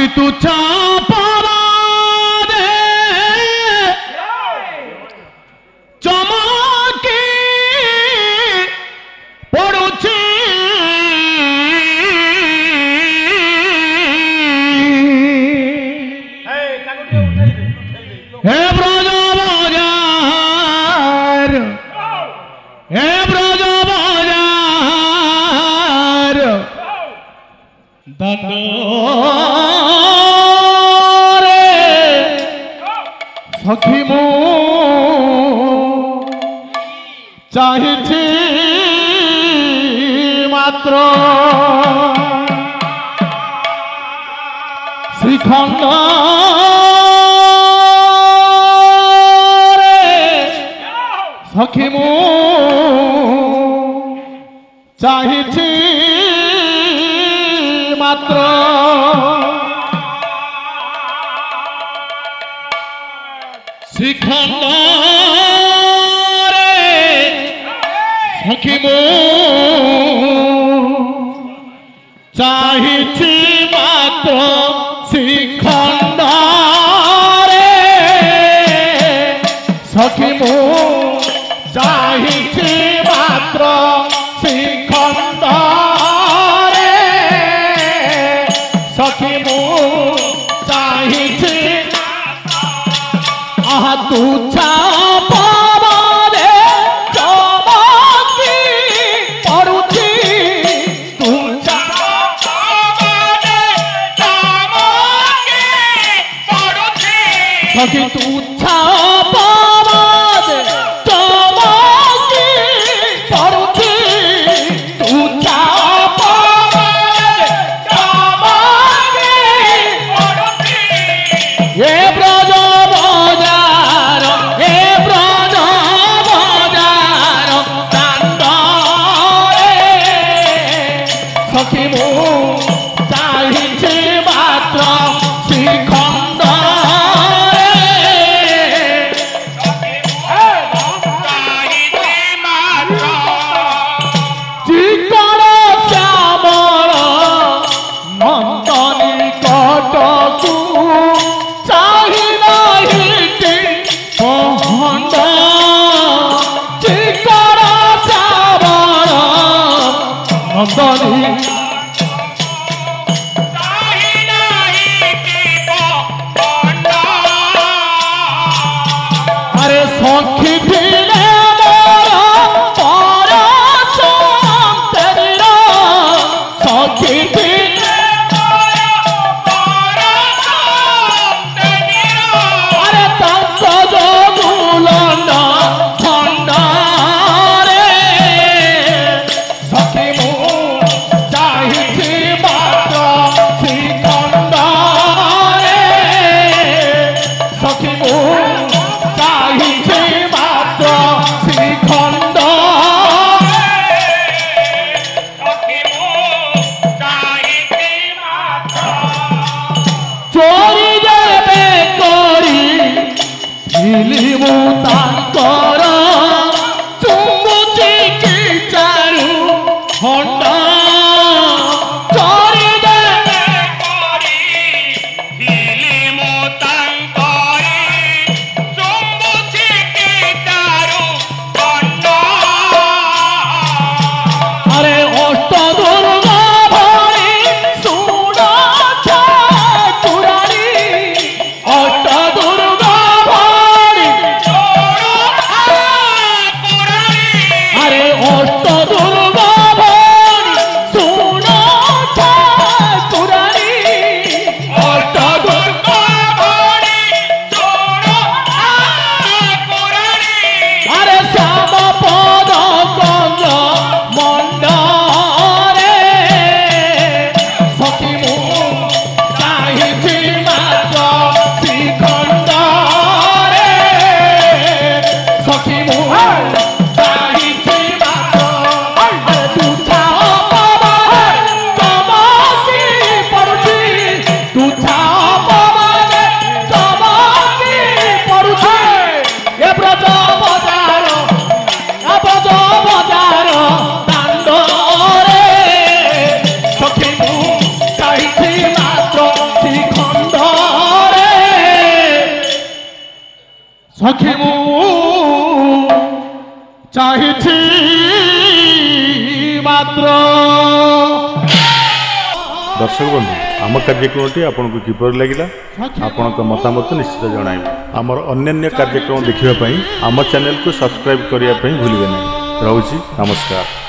तुच्छा पावा दे चमकी पड़ुची हे ब्रज बाजार हे ब्रज बाजार दंड सखी मु चाहिए मात्र श्रीखंड सखी मु चाहिए मात्र श्रीखंड सखी मु चाहिए मात्र श्रीखंड सखी मु चाहिए मात्र श्रीखंड सखी मु चाहिए आहा तू पावा दे चमकी पड़ुची तू पावा दे चमकी पड़ुची सखी तू पावा दे चमकी पड़ुची तू पावा दे चमकी पड़ुची ये ब्रज सखी मु चाहिए मात्र श्रीखंड चिकन श्यामल नंदनी कटकू चाहि नहीं पहंड चिकन श्यामल नंदनी सखी ढीले मोर सखी अरे तंक जोगुलन खंड सखी मु चाहिए मात्र श्रीखंड सखी मु चाहिए मात्र श्रीखंड चोरी जेबे करी फिल्म तांकर चुमुची की चारू खंड चोरी जेबे करी फिल्म तांकर अरे अष्ट दुर्गा भरी सुन ठाकुरानी अष्ट दुर्गा भरी चाहिछि मात्र। दर्शक बंधु आम कार्यक्रमटी आपको किपर लगिला आपण मतामत निश्चित जणाइबे। आमर अन्य कार्यक्रम देखिबा पई आम चैनल को सब्सक्राइब करिया पई भूलिबे नहीं। रहूची नमस्कार।